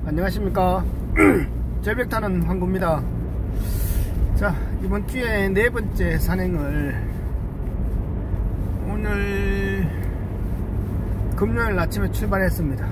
안녕하십니까. 절벽 타는 황구입니다. 자, 이번 주에 네 번째 산행을 오늘 금요일 아침에 출발했습니다.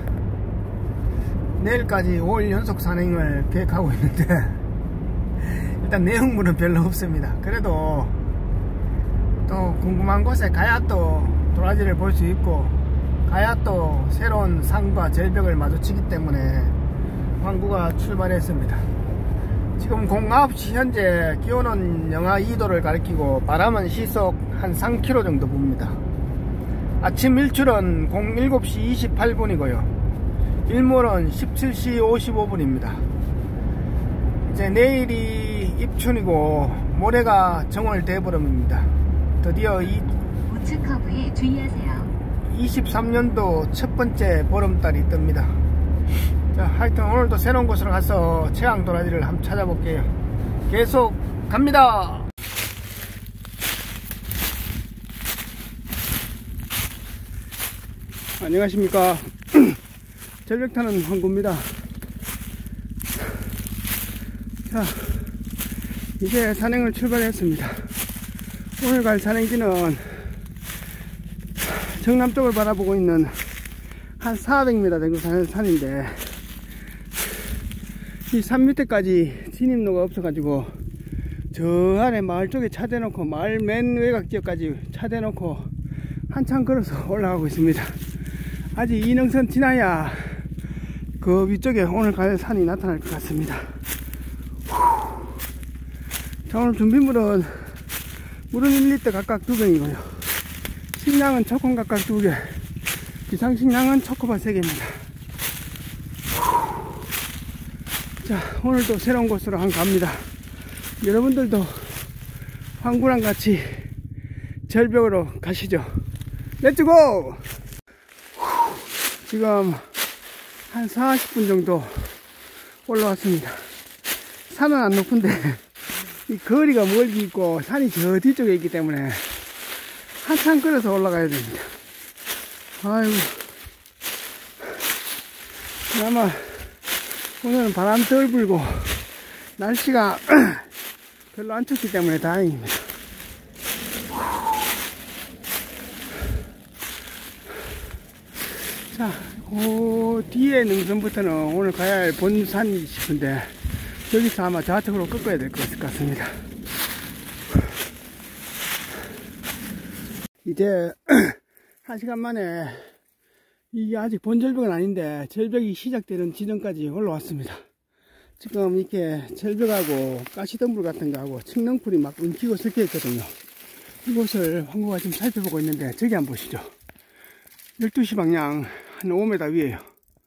내일까지 5일 연속 산행을 계획하고 있는데 일단 내용물은 별로 없습니다. 그래도 또 궁금한 곳에 가야 또 도라지를 볼 수 있고, 가야 또 새로운 산과 절벽을 마주치기 때문에 황구가 출발했습니다. 지금 09시 현재 기온은 영하 2도를 가리키고 바람은 시속 한 3km 정도 붑니다. 아침 일출은 07시 28분이고요 일몰은 17시 55분입니다 이제 내일이 입춘이고 모레가 정월 대보름입니다. 드디어 우측 커브에 주의하세요. 23년도 첫 번째 보름달이 뜹니다. 자, 하여튼 오늘도 새로운 곳으로 가서 최강 도라지를 한번 찾아볼게요. 계속 갑니다. 안녕하십니까. 절벽 타는 황구입니다. 자, 이제 산행을 출발했습니다. 오늘 갈 산행지는 정남 쪽을 바라보고 있는 한 400m 정도 산인데, 이 산 밑에까지 진입로가 없어가지고 저 안에 마을 쪽에 차 대놓고, 마을 맨 외곽 지역까지 차 대놓고 한참 걸어서 올라가고 있습니다. 아직 이능선 지나야 그 위쪽에 오늘 갈 산이 나타날 것 같습니다. 자, 오늘 준비물은 물은 1리터 각각 2병이고요 식량은 초콘 각각 2개, 비상식량은 초코바 3개입니다 자, 오늘도 새로운 곳으로 한번 갑니다. 여러분들도 황구랑 같이 절벽으로 가시죠. 렛츠고! 지금 한 40분 정도 올라왔습니다. 산은 안 높은데 이 거리가 멀리 있고 산이 저 뒤쪽에 있기 때문에 한참 걸어서 올라가야 됩니다. 아이고, 그나마 오늘은 바람 덜 불고 날씨가 별로 안 춥기 때문에 다행입니다. 자, 그 뒤에 능선부터는 오늘 가야 할 본산이 싶은데 여기서 아마 좌측으로 꺾어야 될 것 같습니다. 이제 1시간 만에, 이게 아직 본절벽은 아닌데 절벽이 시작되는 지점까지 올라왔습니다. 지금 이렇게 절벽하고 가시덤불 같은 거하고 칡렁풀이 막 엉키고 섞여 있거든요. 이곳을 황구가 지금 살펴보고 있는데, 저기 한번 보시죠. 12시 방향 한 5m 위에요.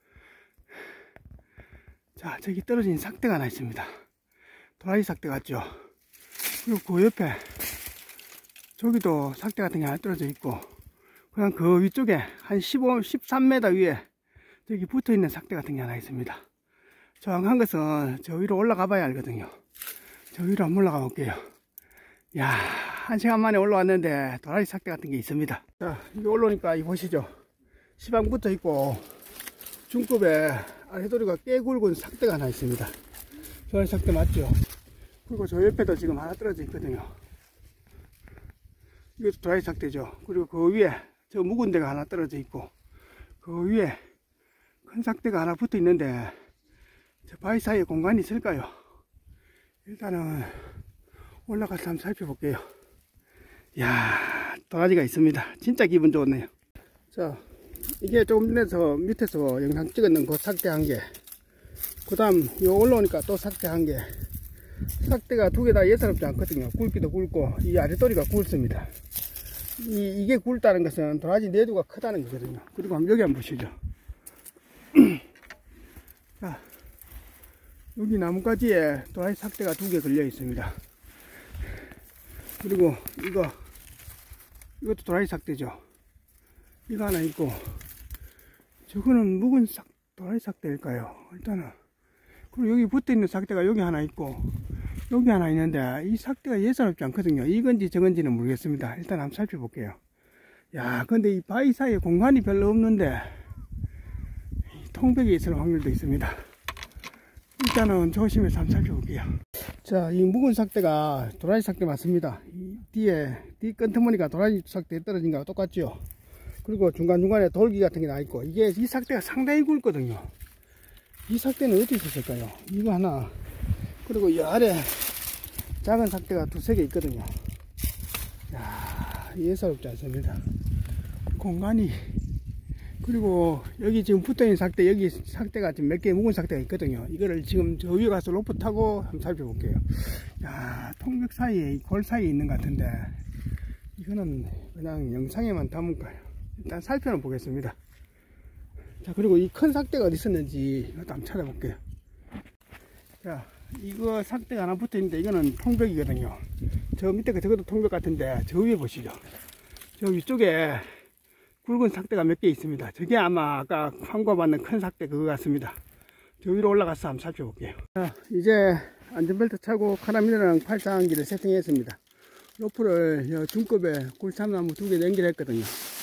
자, 저기 떨어진 삭대가 하나 있습니다. 도라지 삭대 같죠? 그리고 그 옆에 저기도 삭대 같은 게 하나 떨어져 있고, 그냥 그 위쪽에 한 13m 위에 저기 붙어 있는 삭대 같은 게 하나 있습니다. 정확한 것은 저 위로 올라가 봐야 알거든요. 저 위로 한번 올라가 볼게요. 야, 1시간 만에 올라왔는데 도라지 삭대 같은 게 있습니다. 자, 여기 올라오니까 이 보시죠. 시방 붙어 있고 중급에 아래도리가 꽤 굵은 삭대가 하나 있습니다. 도라지 삭대 맞죠? 그리고 저 옆에도 지금 하나 떨어져 있거든요. 이것도 도라지 삭대죠. 그리고 그 위에 저 묵은 데가 하나 떨어져 있고, 그 위에 큰 삭대가 하나 붙어 있는데 저 바위 사이에 공간이 있을까요? 일단은 올라가서 한번 살펴볼게요. 이야, 도라지가 있습니다. 진짜 기분 좋네요. 자, 이게 조금 전에서 밑에서 영상 찍었는 그 삭대 한 개, 그 다음 요 올라오니까 또 삭대 한 개. 삭대가 두 개 다 예사롭지 않거든요. 굵기도 굵고 이 아랫도리가 굵습니다. 이게 굵다는 것은 도라지 내두가 크다는 거거든요. 그리고 여기 한번 보시죠. 자, 여기 나뭇가지에 도라지 삭대가 2개 걸려 있습니다. 그리고 이것도 도라지 삭대죠. 이거 하나 있고, 저거는 묵은 도라지 삭대일까요? 일단은. 그리고 여기 붙어 있는 삭대가 여기 하나 있고 여기 하나 있는데, 이 삭대가 예사롭지 않거든요. 이건지 저건지는 모르겠습니다. 일단 한번 살펴볼게요. 야, 근데 이 바위 사이에 공간이 별로 없는데 통백이 있을 확률도 있습니다. 일단은 조심해서 한번 살펴볼게요. 자, 이 묵은 삭대가 도라지 삭대 맞습니다. 이 뒤 끈트머니가 도라지 삭대에 떨어진 거하고 똑같죠. 그리고 중간중간에 돌기 같은 게 나 있고, 이 삭대가 상당히 굵거든요. 이 삭대는 어디 있었을까요? 이거 하나, 그리고 이 아래 작은 삭대가 두세 개 있거든요. 이야, 예사롭지 않습니다. 공간이. 그리고 여기 지금 붙어있는 삭대, 여기 삭대가 지금 몇 개 묵은 삭대가 있거든요. 이거를 지금 저 위에 가서 로프 타고 한번 살펴볼게요. 야, 통벽 사이에, 이 골 사이에 있는 것 같은데, 이거는 그냥 영상에만 담을까요? 일단 살펴는 보겠습니다. 자, 그리고 이 큰 삭대가 어디 있었는지 이것도 한번 찾아볼게요. 자, 이거 삭대가 하나 붙어 있는데 이거는 통벽이거든요. 저 밑에 저것도 통벽 같은데, 저 위에 보시죠. 저 위쪽에 굵은 삭대가 몇 개 있습니다. 저게 아마 아까 광고받는 큰 삭대 그거 같습니다. 저 위로 올라가서 한번 살펴볼게요. 자, 이제 안전벨트 차고 카라미너랑 팔짱기를 세팅했습니다. 로프를 중급에 굴참나무 2개 연결했거든요.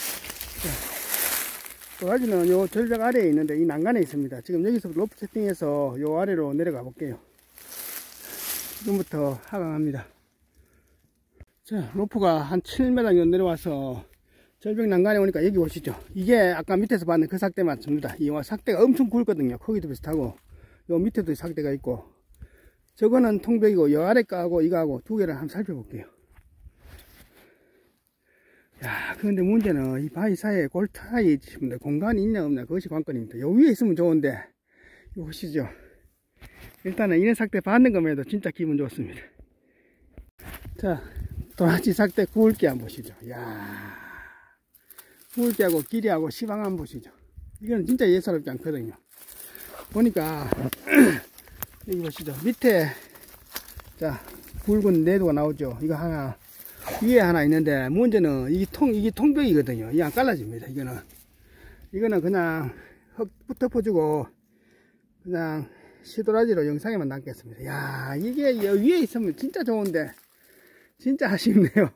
도라지는 요 절벽 아래에 있는데 이 난간에 있습니다. 지금 여기서 로프 세팅해서 요 아래로 내려가 볼게요. 지금부터 하강합니다. 자, 로프가 한 7m 정도 내려와서 절벽 난간에 오니까 여기 보시죠. 이게 아까 밑에서 봤는 그 삭대 맞습니다. 이 삭대가 엄청 굵거든요. 크기도 비슷하고 요 밑에도 삭대가 있고, 저거는 통벽이고 요 아래 거하고 이거하고 두 개를 한번 살펴볼게요. 야, 그런데 문제는 이 바위 사이에 골 사이에 있습니다. 공간이 있냐 없냐 그것이 관건입니다. 요 위에 있으면 좋은데 이거 보시죠. 일단은 이런 삭대 받는 것만 해도 진짜 기분 좋습니다. 자, 도라지 삭대 굵기 한번 보시죠. 야, 굵기하고 길이하고 시방 한번 보시죠. 이거는 진짜 예사롭지 않거든요. 보니까 여기 보시죠. 밑에 자 굵은 내도가 나오죠. 이거 하나, 위에 하나 있는데 문제는 이게 통벽이거든요. 이게 안 깔라집니다. 이거는 그냥 흙 덮어주고 그냥 시도라지로 영상에만 남겠습니다. 야, 이게 위에 있으면 진짜 좋은데 진짜 아쉽네요.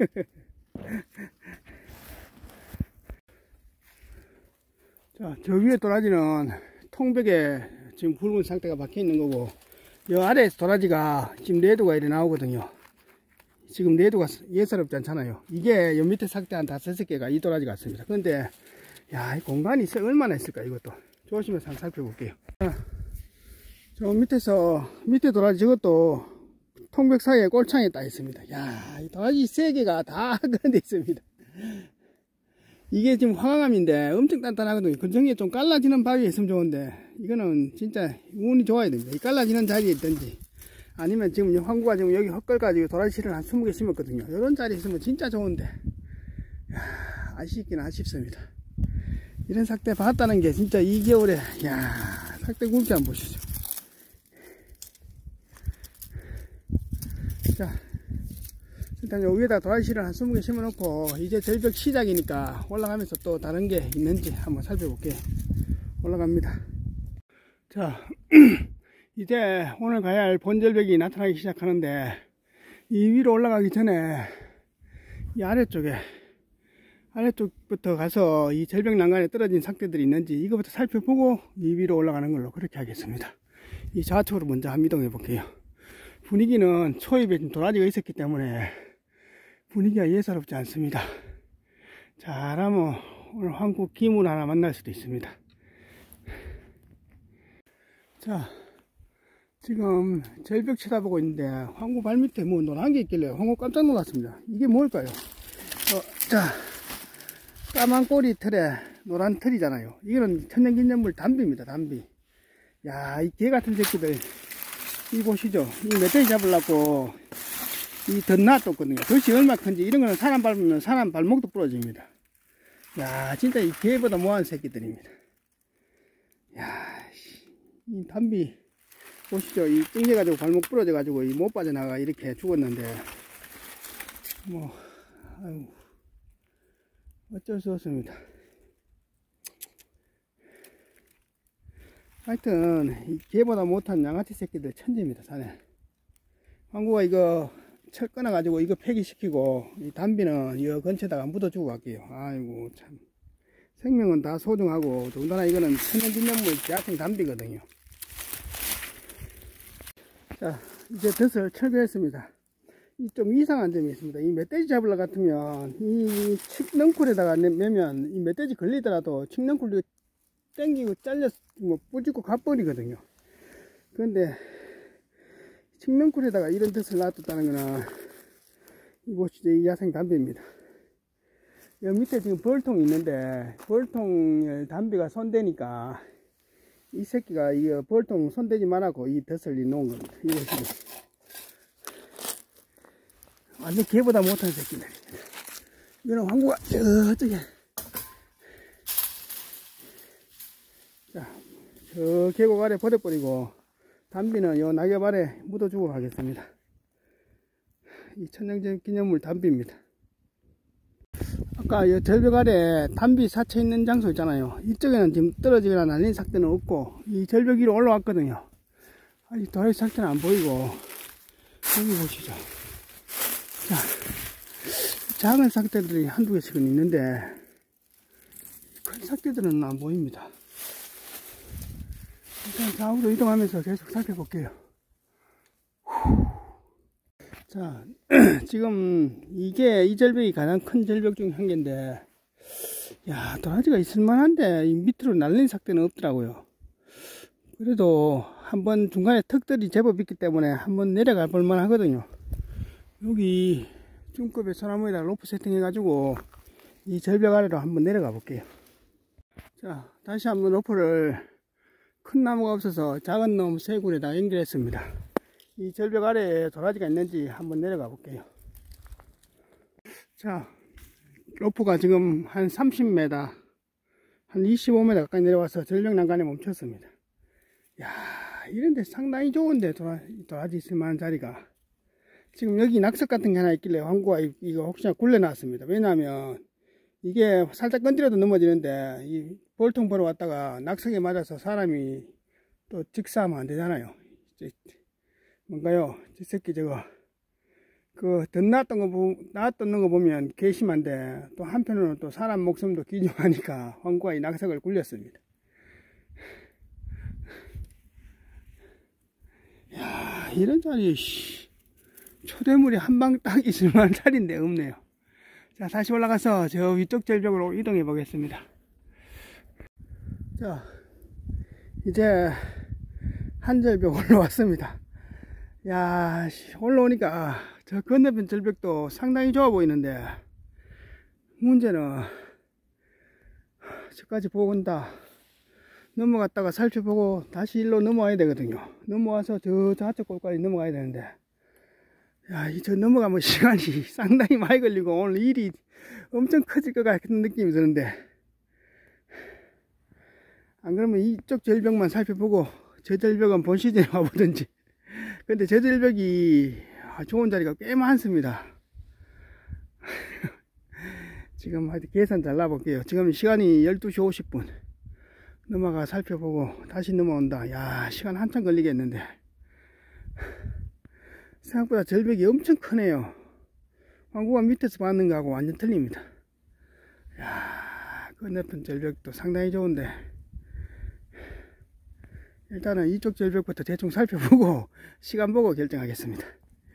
자, 저 위에 도라지는 통벽에 지금 굵은 상태가 박혀 있는 거고, 이 아래 도라지가 지금 내도가 이래 나오거든요. 지금 내도가 예사롭지 않잖아요. 이게 요 밑에 삭대 한 5-6개가 이 도라지 같습니다. 그런데 야, 이 공간이 얼마나 있을까. 이것도 조심해서 한번 살펴볼게요. 저 밑에 도라지 저것도 통벽 사이에 꼴창에 따 있습니다. 야, 이 도라지 3개가 다 그런 데 있습니다. 이게 지금 황황암인데 엄청 단단하거든요. 근정에 좀 깔라지는 바위에 있으면 좋은데 이거는 진짜 운이 좋아야 됩니다. 이 깔라지는 자리에 있든지 아니면 지금 황구가 지금 여기 헛걸 가지고 도라지씨를 한 20개 심었거든요. 이런 자리에 있으면 진짜 좋은데 야, 아쉽긴 아쉽습니다. 이런 삭대 봤다는 게 진짜 이 겨울에 야, 삭대 굵기 한번 보시죠. 자, 일단 여기 위에다 도라지씨를 한 20개 심어 놓고 이제 절벽 시작이니까 올라가면서 또 다른 게 있는지 한번 살펴볼게요. 올라갑니다. 자, 이제 오늘 가야 할 본절벽이 나타나기 시작하는데 이 위로 올라가기 전에 이 아래쪽부터 가서 이 절벽 난간에 떨어진 삭대들이 있는지 이거부터 살펴보고 이 위로 올라가는 걸로 그렇게 하겠습니다. 이 좌측으로 먼저 한번 이동해 볼게요. 분위기는 초입에 도라지가 있었기 때문에 분위기가 예사롭지 않습니다. 잘하면 오늘 한국 기물 하나 만날 수도 있습니다. 자, 지금 절벽 쳐다보고 있는데 황구 발밑에 뭐 노란 게 있길래 황구 깜짝 놀랐습니다. 이게 뭘까요? 자, 까만 꼬리 틀에 노란 틀이잖아요. 이거는 천연기념물 담비입니다. 담비. 야, 이 개 같은 새끼들 이 보시죠. 이 멧돼지 잡으려고 이 덧나 떴거든요. 덫이 얼마 큰지 이런 거는 사람 밟으면 사람 발목도 부러집니다. 야, 진짜 이 개보다 뭐한 새끼들입니다. 야, 이 담비 보시죠. 이 찡겨가지고 발목 부러져가지고 이 못 빠져나가 이렇게 죽었는데 뭐 아유, 어쩔 수 없습니다. 하여튼 이 개보다 못한 양아치 새끼들 천재입니다. 산에 황구가 이거 철 끊어가지고 이거 폐기시키고 이 담비는 이 근처에다가 묻어주고 갈게요. 아이고 참, 생명은 다 소중하고 더군다나 이거는 천연기념물 야생 담비거든요. 자, 이제 덫을 철거했습니다. 이 좀 이상한 점이 있습니다. 이 멧돼지 잡으려 같으면 이 칡넝쿨에다가 매면 이 멧돼지 걸리더라도 칡넝쿨이 땡기고 잘려 뭐 뿌집고 가버리거든요. 그런데 칡넝쿨에다가 이런 덫을 놔뒀다는 거는 이곳이 이 야생 담배입니다. 여기 밑에 지금 벌통이 있는데 벌통에 담배가 손대니까 이 새끼가 이 벌통 손대지 말라고 이 덫을 놓은 겁니다. 이것이 완전 개보다 못한 새끼들입니다. 이거는 황구가 저쪽에, 자, 저 계곡 아래 버려버리고 담비는 요 낙엽 아래 묻어주고 가겠습니다. 이 천연기념물 담비입니다. 아까 이 절벽 아래 담비 사쳐 있는 장소 있잖아요. 이쪽에는 지금 떨어지거나 날린 삭대는 없고 이 절벽 위로 올라왔거든요. 아직 도라지 삭대는 안 보이고 여기 보시죠. 자, 작은 삭대들이 한두 개씩은 있는데 큰 삭대들은 안 보입니다. 일단 좌우로 이동하면서 계속 살펴볼게요. 자, 지금 이게 이 절벽이 가장 큰 절벽 중 한 개인데, 야, 도라지가 있을만한데 이 밑으로 날린 삭대는 없더라고요. 그래도 한번 중간에 턱들이 제법 있기 때문에 한번 내려가 볼만 하거든요. 여기 중급의 소나무에다 로프 세팅해 가지고 이 절벽 아래로 한번 내려가 볼게요. 자, 다시 한번 로프를 큰 나무가 없어서 작은 나무 세 굴에다 연결했습니다. 이 절벽 아래에 도라지가 있는지 한번 내려가 볼게요. 자, 로프가 지금 한 30m, 한 25m 가까이 내려와서 절벽 난간에 멈췄습니다. 야, 이런데 상당히 좋은데 도라지 있을 만한 자리가. 지금 여기 낙석 같은 게 하나 있길래 황구가 이거 혹시나 굴려 놨습니다. 왜냐하면 이게 살짝 건드려도 넘어지는데 이 볼통 보러 왔다가 낙석에 맞아서 사람이 또 직사하면 안 되잖아요. 뭔가요? 저 새끼 저거 놔뒀는 거 보면 괘씸한데 또 한편으로는 또 사람 목숨도 귀중하니까 황구가 이 낙석을 굴렸습니다. 야, 이런 자리 초대물이 한 방 딱 있을 만한 자리인데 없네요. 자, 다시 올라가서 저 위쪽 절벽으로 이동해 보겠습니다. 자, 이제 한 절벽 올라왔습니다. 야, 올라오니까 저 건너편 절벽도 상당히 좋아 보이는데 문제는 저까지 보고 온다. 넘어갔다가 살펴보고 다시 일로 넘어와야 되거든요. 넘어와서 저쪽 곳까지 넘어가야 되는데, 야, 저 넘어가면 시간이 상당히 많이 걸리고 오늘 일이 엄청 커질 것 같은 느낌이 드는데, 안 그러면 이쪽 절벽만 살펴보고 저 절벽은 본 시즌에 와보든지. 근데 저 절벽이 좋은 자리가 꽤 많습니다. 지금 하여튼 계산 잘 나볼게요. 지금 시간이 12시 50분. 넘어가 살펴보고 다시 넘어온다. 야, 시간 한참 걸리겠는데. 생각보다 절벽이 엄청 크네요. 황구가 밑에서 봤는 거하고 완전 틀립니다. 야, 건너편 절벽도 상당히 좋은데, 일단은 이쪽 절벽부터 대충 살펴보고 시간 보고 결정하겠습니다.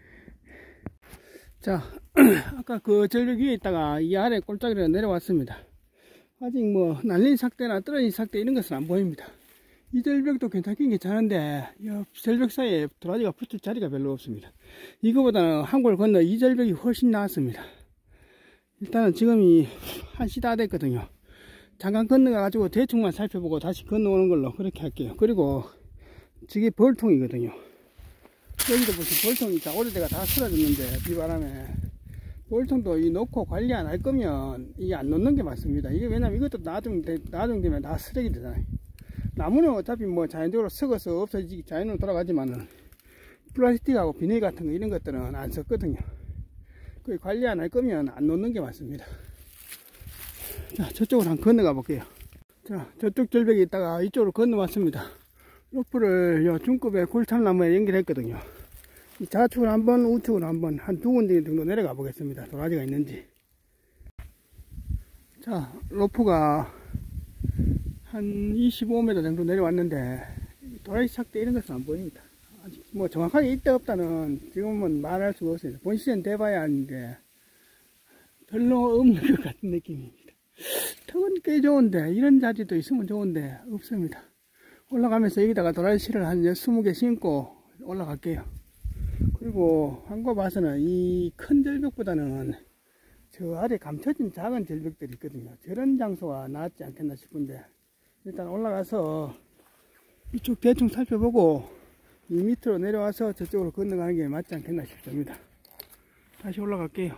자, 아까 그 절벽 위에 있다가 이 아래 꼴짝이로 내려왔습니다. 아직 뭐 날린 삭대나 떨어진 삭대 이런 것은 안 보입니다. 이 절벽도 괜찮긴 괜찮은데 이 절벽 사이에 도라지가 붙을 자리가 별로 없습니다. 이거보다는 한 골 건너 이 절벽이 훨씬 나았습니다. 일단은 지금이 1시 다 됐거든요. 잠깐 건너가 가지고 대충만 살펴보고 다시 건너오는 걸로 그렇게 할게요. 그리고 저게 벌통이거든요. 여기도 보시면 벌통이 다 오래돼가 다 쓰러졌는데 비바람에 벌통도 이 놓고 관리 안 할 거면 이게 안 놓는 게 맞습니다. 이게 왜냐면 이것도 나중되면 다 쓰레기 되잖아요. 나무는 어차피 뭐 자연적으로 썩어서 없어지기 자연으로 돌아가지만은 플라스틱하고 비닐 같은 거 이런 것들은 안 썼거든요. 그 관리 안 할 거면 안 놓는 게 맞습니다. 자, 저쪽으로 한번 건너가 볼게요. 자, 저쪽 절벽에 있다가 이쪽으로 건너왔습니다. 로프를 요 중급의 굴참나무에 연결했거든요. 이 좌측으로 한번 우측으로 한번 한 두 군데 정도 내려가 보겠습니다. 도라지가 있는지. 자, 로프가 한 25m 정도 내려왔는데 도라지 삭대 이런 것은 안 보입니다. 아직 뭐 정확하게 있다 없다는 지금은 말할 수가 없어요. 본 시즌 돼봐야 하는데 별로 없는 것 같은 느낌입니다. 턱은 꽤 좋은데 이런 자리도 있으면 좋은데 없습니다. 올라가면서 여기다가 도라지씨를 한 20개 심고 올라갈게요. 그리고 한거 봐서는 이 큰 절벽보다는 저 아래 감춰진 작은 절벽들이 있거든요. 저런 장소가 낫지 않겠나 싶은데 일단 올라가서 이쪽 대충 살펴보고 이 밑으로 내려와서 저쪽으로 건너가는 게 맞지 않겠나 싶습니다. 다시 올라갈게요.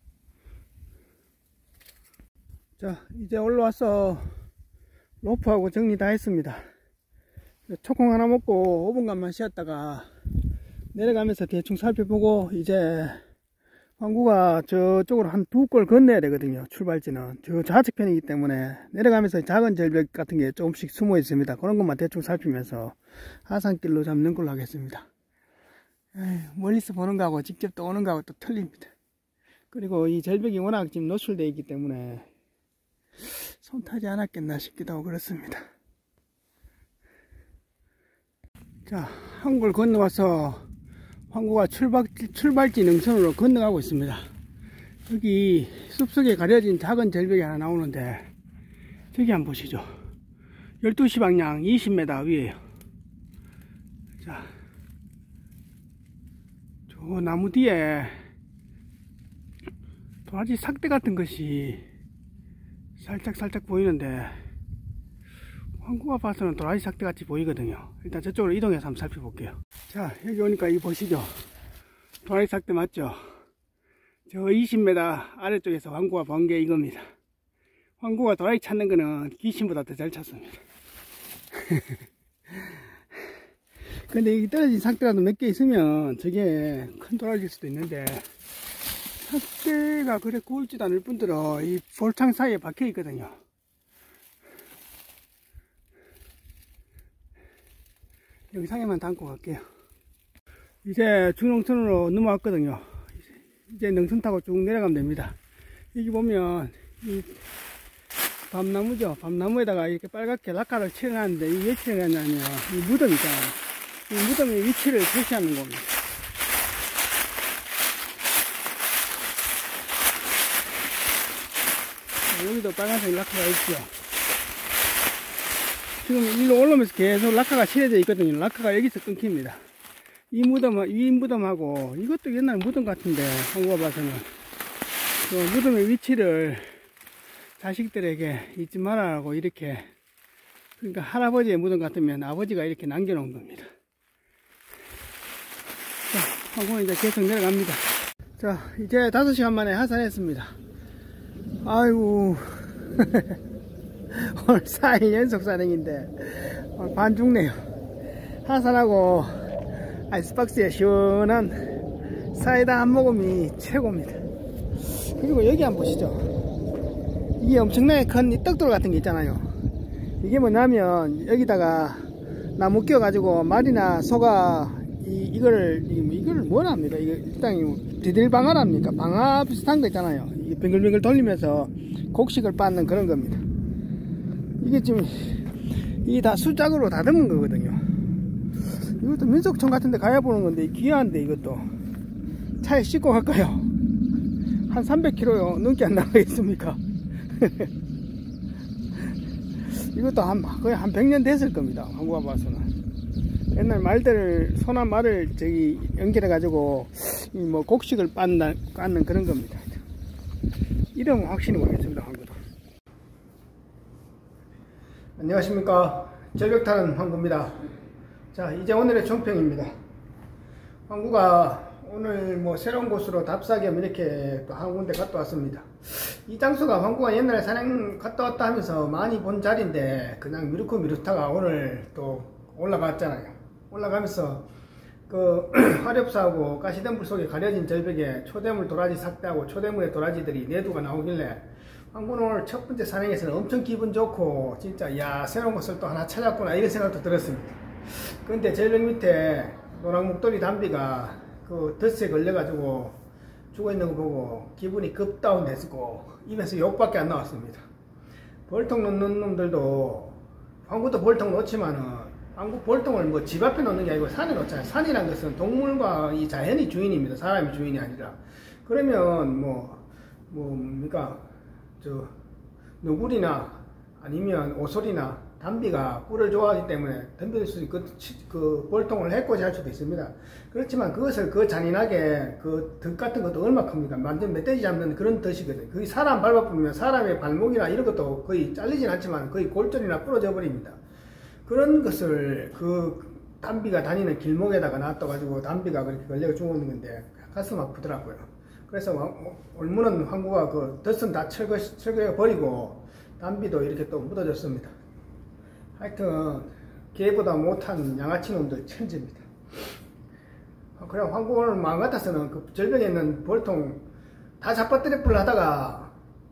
자, 이제 올라와서 로프하고 정리 다 했습니다. 초콩 하나 먹고 5분간만 쉬었다가 내려가면서 대충 살펴보고 이제 황구가 저쪽으로 한 2골 건너야 되거든요. 출발지는 저 좌측편이기 때문에 내려가면서 작은 절벽 같은 게 조금씩 숨어 있습니다. 그런 것만 대충 살피면서 하산길로 잡는 걸로 하겠습니다. 멀리서 보는 거하고 직접 또 오는 거하고 또 틀립니다. 그리고 이 절벽이 워낙 지금 노출되어 있기 때문에 손 타지 않았겠나 싶기도 하고 그렇습니다. 자, 한 골 건너와서 황구가 출발지 능선으로 건너가고 있습니다. 여기 숲속에 가려진 작은 절벽이 하나 나오는데 저기 한번 보시죠. 12시 방향 20m 위에요. 자, 저 나무 뒤에 도라지 삭대 같은 것이 살짝 보이는데 황구가 봐서는 도라지 삭대 같이 보이거든요. 일단 저쪽으로 이동해서 한번 살펴볼게요. 자, 여기 오니까 이 보시죠. 도라지 삭대 맞죠? 저 20m 아래쪽에서 황구가 본 게 이겁니다. 황구가 도라지 찾는 거는 귀신보다 더 잘 찾습니다. 근데 이 떨어진 삭대라도 몇 개 있으면 저게 큰 도라지일 수도 있는데 삭대가 그래 구울지도 않을 뿐더러 이 볼창 사이에 박혀 있거든요. 영상에만 담고 갈게요. 이제 중농선으로 넘어왔거든요. 이제 능선 타고 쭉 내려가면 됩니다. 여기 보면 이 밤나무죠. 밤나무에다가 이렇게 빨갛게 락카를 칠해놨는데 이 왜 칠해놨냐면 이 무덤 있잖아요. 이 무덤의 위치를 표시하는 겁니다. 여기도 빨간색 락카가 있죠. 지금 일로 올라오면서 계속 락카가 칠해져 있거든요. 락카가 여기서 끊깁니다. 이 무덤하고 이것도 옛날 무덤 같은데 한국가 봐서는 그 무덤의 위치를 자식들에게 잊지 말아라고 이렇게, 그러니까 할아버지의 무덤 같으면 아버지가 이렇게 남겨놓은 겁니다. 자, 한국은 이제 계속 내려갑니다. 자, 이제 5시간 만에 하산했습니다. 아이고 오늘 4일 연속 산행인데 반 죽네요. 하산하고 아이스박스에 시원한 사이다 한 모금이 최고입니다. 그리고 여기 한번 보시죠. 이게 엄청나게 큰 이 떡돌 같은 게 있잖아요. 이게 뭐냐면 여기다가 나무 끼워가지고 말이나 소가 이거를 뭐라 합니까? 이거 일단 디딜방아랍니까? 방아 비슷한 거 있잖아요. 이게 빙글빙글 돌리면서 곡식을 빻는 그런 겁니다. 이게 지금 이게 다 수작으로 다듬은 거거든요. 이것도 민속촌 같은데 가야 보는 건데 귀한데 이것도 차에 싣고 갈까요? 한 300km 넘게 안 나가겠습니까? 이것도 거의 한 100년 됐을 겁니다. 한국가 봐서는. 옛날 말들을, 소나 말을 저기 연결해 가지고 뭐 곡식을 빻는 그런 겁니다. 이름은 확실히 모르겠습니다. 한국도. 안녕하십니까. 절벽타는 황구입니다. 자, 이제 오늘의 총평입니다. 황구가 오늘 뭐 새로운 곳으로 답사겸 이렇게 또 한 군데 갔다 왔습니다. 이 장소가 황구가 옛날에 산행 갔다 왔다 하면서 많이 본 자리인데 그냥 미루다가 오늘 또 올라갔잖아요. 올라가면서 그 화렵사하고 가시덤불 속에 가려진 절벽에 초대물 도라지 삭대하고 초대물의 도라지들이 내두가 나오길래 황구는 오늘 첫 번째 산행에서는 엄청 기분 좋고 진짜 야 새로운 곳을 또 하나 찾았구나 이런 생각도 들었습니다. 그런데 절벽 밑에 노랑 목도리 담비가 그 덫에 걸려가지고 죽어있는 거 보고 기분이 급 다운됐고 입에서 욕밖에 안 나왔습니다. 벌통 놓는 놈들도 황구도 벌통 놓지만은 황구 볼통을 뭐 집 앞에 놓는 게 아니고 산에 놓잖아요. 산이란 것은 동물과 이 자연이 주인입니다. 사람이 주인이 아니라. 그러면 뭡니까 저 너구리나 아니면 오소리나 담비가 꿀을 좋아하기 때문에 덤빌 수 있고 그 볼통을 해코지 할 수도 있습니다. 그렇지만 그것을 그 잔인하게 그 덫 같은 것도 얼마 큽니까? 완전 멧돼지 잡는 그런 덫이거든요. 거의 사람 밟아보면 사람의 발목이나 이런 것도 거의 잘리진 않지만 거의 골절이나 부러져 버립니다. 그런 것을 그 담비가 다니는 길목에다가 놔둬가지고 담비가 그렇게 걸려 죽었는 건데 가슴 아프더라고요. 그래서 올무는 황구가 그 덫은 다 철거해 버리고 담비도 이렇게 또 묻어졌습니다. 하여튼 개보다 못한 양아치 놈들 천지입니다. 그래 황구 오늘 마음 같아서는 그 절벽에 있는 볼통 다 잡아뜨려 하다가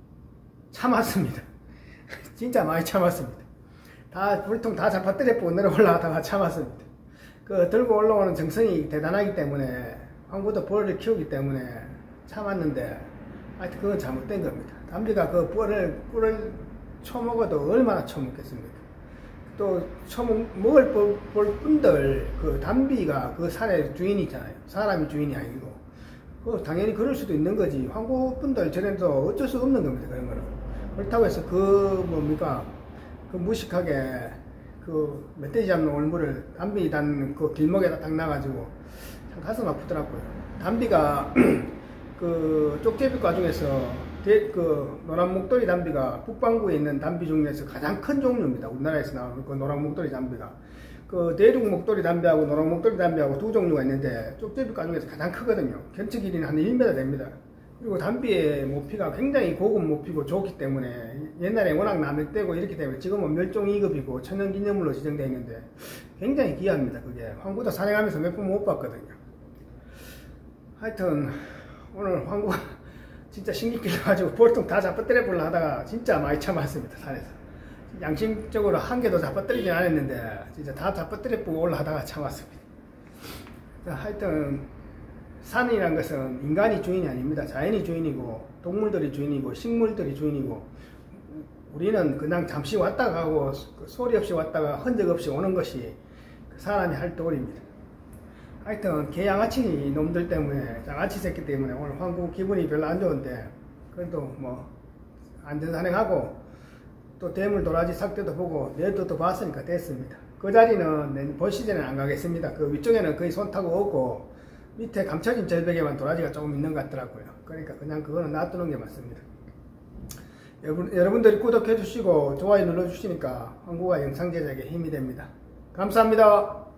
참았습니다. 진짜 많이 참았습니다. 다 볼통 다 잡아뜨려 내려 올라가다가 참았습니다. 그 들고 올라오는 정성이 대단하기 때문에 황구도 볼을 키우기 때문에 참았는데 하여튼 그건 잘못된 겁니다. 담비가 그 꿀을 처먹어도 얼마나 처먹겠습니까? 또 처먹을 볼뿐들 그 담비가 그 산의 주인이잖아요. 사람이 주인이 아니고 그 당연히 그럴 수도 있는 거지. 황구뿐들 저래도 어쩔 수 없는 겁니다. 그런 거는. 그렇다고 해서 그 뭡니까 그 무식하게 그 멧돼지 잡는 올무를 담비 단 그 길목에다 딱 놔가지고 참 가슴 아프더라고요. 담비가 그 쪽제비과 중에서 그 노란 목도리 담비가 북반구에 있는 담비 중에서 가장 큰 종류입니다. 우리나라에서 나오는 그 노란 목도리 담비가 그 대륙 목도리 담비하고 노란 목도리 담비하고 두 종류가 있는데 쪽제비과 중에서 가장 크거든요. 견체 길이는 한 1m 됩니다. 그리고 담비의 모피가 굉장히 고급 모피고 좋기 때문에 옛날에 워낙 남을 떼고 이렇기 때문에 지금은 멸종 2급이고 천연기념물로 지정되어 있는데 굉장히 귀합니다. 그게 황구도 사냥하면서 몇 번 못 봤거든요. 하여튼 오늘 황구가 진짜 신기해가지고 볼통 다 잡아뜨려 보려 하다가 진짜 많이 참았습니다. 산에서 양심적으로 한 개도 잡아뜨리진 않았는데 진짜 다 잡아뜨려 보고 올라가다가 참았습니다. 하여튼 산이란 것은 인간이 주인이 아닙니다. 자연이 주인이고 동물들이 주인이고 식물들이 주인이고 우리는 그냥 잠시 왔다 가고 소리 없이 왔다가 흔적 없이 오는 것이 사람이 할 도리입니다. 하여튼 개 양아치 놈들 때문에 양아치 새끼 때문에 오늘 황구 기분이 별로 안 좋은데 그래도 뭐 안전산행하고 또 대물 도라지 삭대도 보고 내도도 봤으니까 됐습니다. 그 자리는 볼 시즌에는 안 가겠습니다. 그 위쪽에는 거의 손 타고 없고 밑에 감춰진 절벽에만 도라지가 조금 있는 것 같더라고요. 그러니까 그냥 그거는 놔두는 게 맞습니다. 여러분들이 구독해 주시고 좋아요 눌러 주시니까 황구가 영상 제작에 힘이 됩니다. 감사합니다.